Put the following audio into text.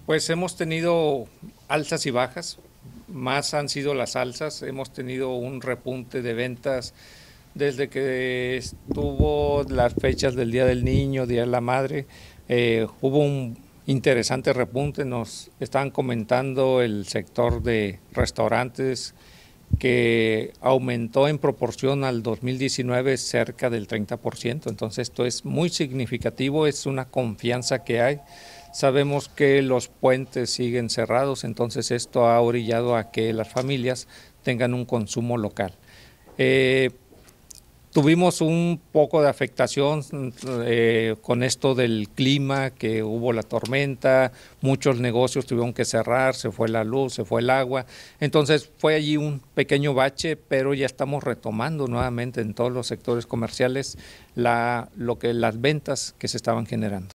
Pues hemos tenido alzas y bajas, más han sido las alzas, hemos tenido un repunte de ventas desde que estuvo las fechas del Día del Niño, Día de la Madre, hubo un interesante repunte, nos estaban comentando el sector de restaurantes que aumentó en proporción al 2019 cerca del 30%, entonces esto es muy significativo, es una confianza que hay. Sabemos que los puentes siguen cerrados, entonces esto ha orillado a que las familias tengan un consumo local. Eh, Tuvimos un poco de afectación con esto del clima, que hubo la tormenta, muchos negocios tuvieron que cerrar, se fue la luz, se fue el agua. Entonces fue allí un pequeño bache, pero ya estamos retomando nuevamente en todos los sectores comerciales las ventas que se estaban generando.